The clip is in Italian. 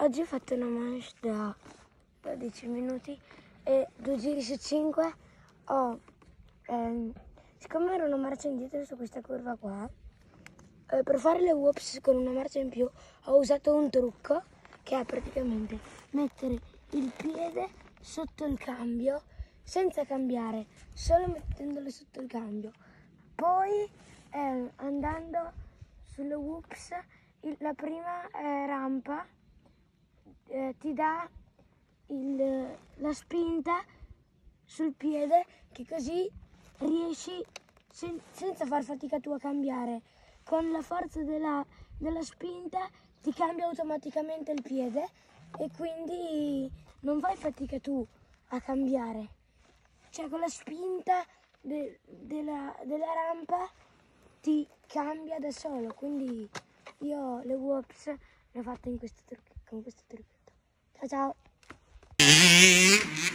Oggi ho fatto una manche da 12 minuti e 2 giri su 5. Siccome ero una marcia indietro su questa curva qua, per fare le whoops con una marcia in più ho usato un trucco che è praticamente mettere il piede sotto il cambio senza cambiare, solo mettendolo sotto il cambio. Poi andando sulle whoops, la prima rampa ti dà la spinta sul piede, che così riesci senza far fatica tu a cambiare. Con la forza della spinta ti cambia automaticamente il piede e quindi non fai fatica tu a cambiare. Cioè con la spinta della rampa ti cambia da solo, quindi io le whoops le ho fatte con questo trucchetto. Ciao ciao!